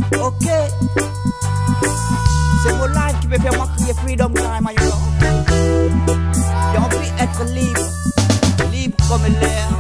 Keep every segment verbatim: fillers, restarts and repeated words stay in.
Ok, c'est mon life qui me fait moi crier freedom time, you know. J'ai envie d'être libre, libre comme l'air.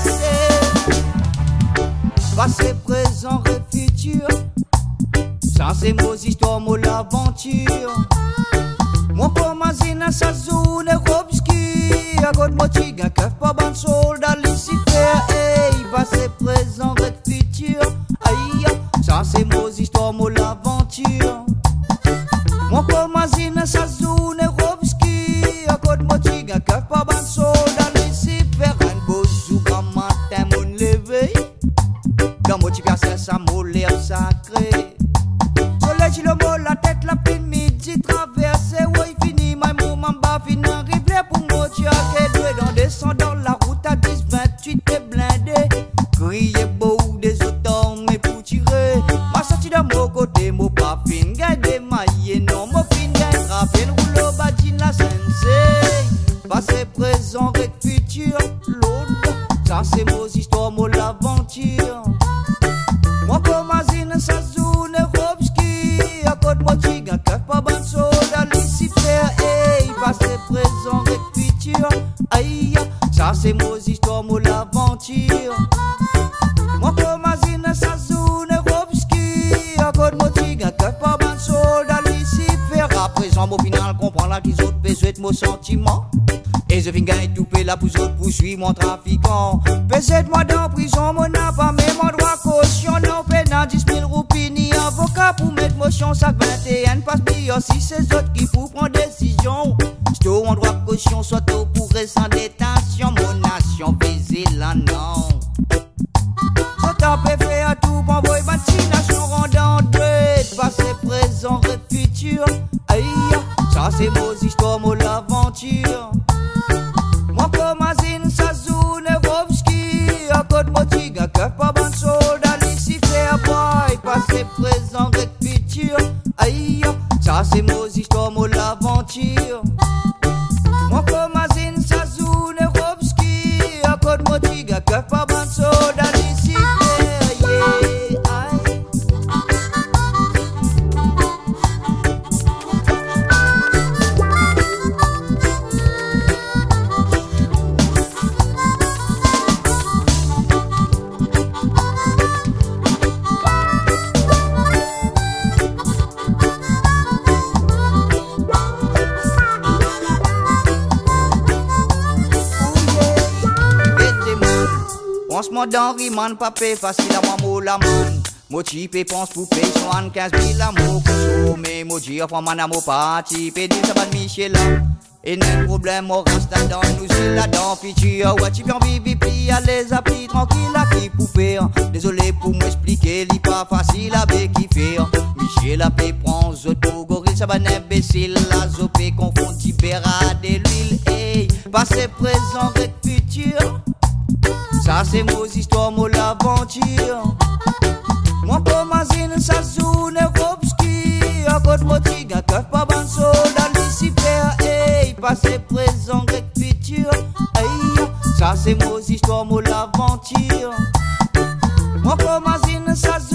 Passé, présent, et futur. Ça c'est mon histoire, mon aventure. Mon commencé dans sa zone obscure. À côté de moi, tu gagnes qu'un pas bon soldat Lucifer. Hey, passé, présent, et futur. Aïe, ça c'est mon histoire, mon aventure. Mon commencé dans sa zone obscure. À côté de moi, tu gagnes qu'un pas bon soldat Lucifer. Un beau jour, quand matin, mon lever. Dans mon petit c'est ça, mon l'air sacré. Soleil, j'ai le mot, la tête, la pine, midi, traversé. Ouais, fini, my moment, bas, fini, arrivé pour moi, tu as qu'à doué dans descendant la route à dix vingt-huit, t'es blindé. Crier beau des auteurs, mais pour tirer. Ma sortie de mon côté, mon pas fin, gardez maillé, non, mon fin, gagne, rappel, rouleau, badine, la sensei. Passé, présent, et futur, l'autre. Ça, c'est mon histoire, mon aventure. Moi commencé dans sa zone obscure. À côté de moi tu gagnes qu'un pas bon soldat Lucifer. Hey, passé, présent et futur. Aïe, ça c'est mon histoire, mon aventure. Moi commencé dans sa zone obscure. À côté de moi tu gagnes qu'un pas bon soldat Lucifer. À présent mon final comprend là qu'ils autres besoin de mon sentiment. Et je viens gagner tout paix là pour autres poursuivre mon trafiquant. Pesez-moi dans prison, mon n'a pas même mon droit caution. Non, pénal dix mille roupies, ni avocat pour mettre motion. Ça vingt et un passe bien si c'est autres qui pour prendre décision. J'te en droit caution, soit tôt pour rester en détention. Mon nation visée là, non. Soit à peu fait à tout pour envoyer ma nation rendant deux. Passé, présent, et futur. Aïe, ça c'est mon histoire, mon aventure. Moi commencé dans sa zone obscure. À côté de moi tu gagnes qu'un pas bon soldat Lucifer. Boy, passé, présent, et futur. Aïe, ça c'est mon histoire, mon aventure. Moi commencé dans sa zone obscure. À côté de moi tu gagnes qu'un pas bon soldat Lucifer. Yeah, aïe. Pense-moi dans Riman, papé, facile à moi, mot la man. Mo type pense pour payer soixante-quinze mille amours consommés. Mo dire, enfin, man, amour parti, pédé, ça va de Michel. Et n'est problème, on reste là-dedans, nous c'est là-dedans, futur. Ouais, tu peux en vivre, puis à les applis, tranquille, à qui pour faire. Désolé pour m'expliquer, l'est pas facile à kiffer. Michel a payé, prend zot pour gorille, ça va n'imbécile. La zopé, confond Tibéra de l'huile, hey. Passé, présent, et futur. Ça c'est mon histoire, mon aventure. Moi commencé dans sa zone obscure. À côté de moi tu gagnes qu'un pas bon soldat Lucifer. Hey, passé, présent, et futur. Aïe, ça c'est mon histoire, mon aventure. Moi commencé dans sa zone